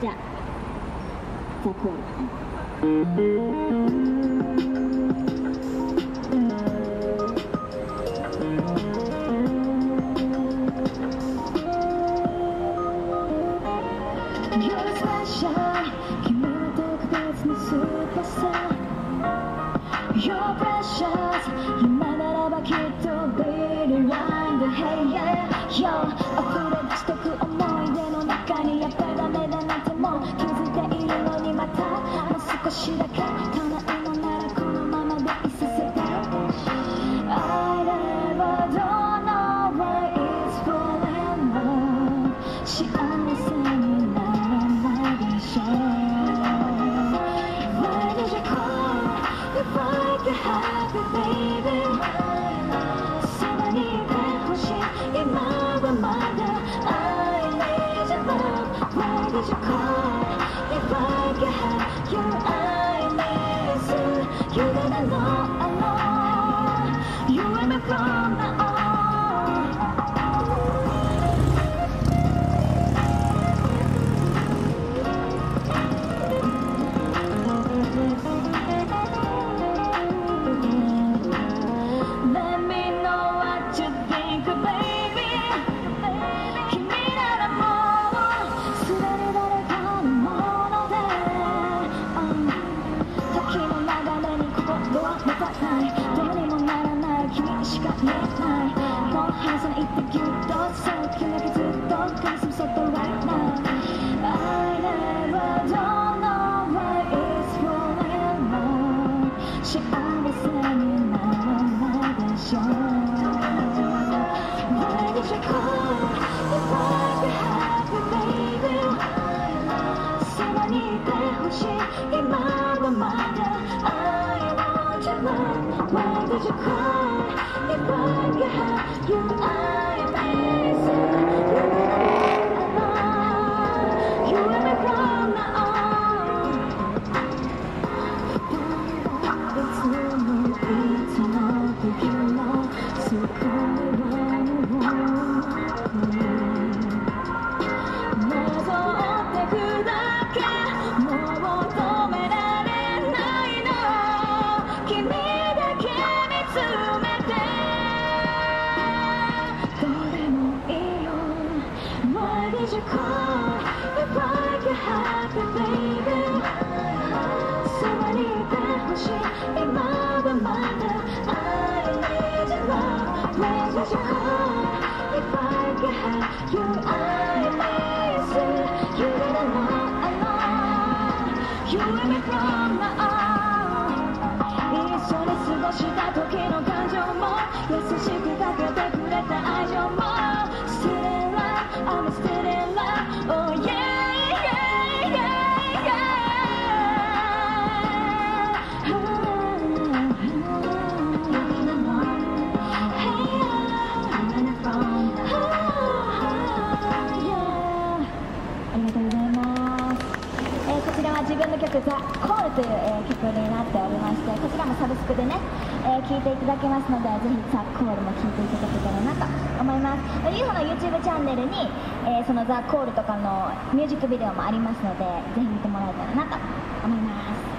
じゃあザ・コール。君は特別なスーパースター Your precious 今ならばきっと Really Wind Hey yeah Yo 溢れ出してく思い出の中にやっぱりダメだなんてもう気づいているのにまたもう少しだけ叶うのならこのままでいさせて I never don't know why it's falling love 幸せにならないでしょう Why did you call if I could have it baby そばにいてほしい今はまだ I need your love Why did you call if I could have your I miss you You didn't know I know You and me from now on Let me know what you think, baby 君ならもうすでに誰かのもので、時の流れに心は持たないどうにもならない君しか見えないこの速さに一滴ギュッとそう君だけずっと噛みしめそっと right now I never don't know why it's falling wrong 幸せにならないでしょう Why did you call if I could have it baby そばにいてほしい今はまだ I want your love Why did you call if I could have you I miss you You and me from now on いつもいつも時のそこにはもうなぞってくだけもう止められないの君だけ見つめてどうでもいいよ Why did you call if I could have it baby そばにいてほしい今はまだ I need your love Where did you call if I could have you I miss you You didn't know I know You and me from now on 一緒に過ごした時の感情も優しくかけてくれた愛情も Still in love I'm still in love Oh yeah自分の曲「ザ・コール」という、曲になっておりましてこちらもサブスクでね、聴いていただけますのでぜひ「ザ・コール」も聴いていただけたらなと思います。UFO の YouTube チャンネルに、その「ザ・コール」とかのミュージックビデオもありますのでぜひ見てもらえたらなと思います。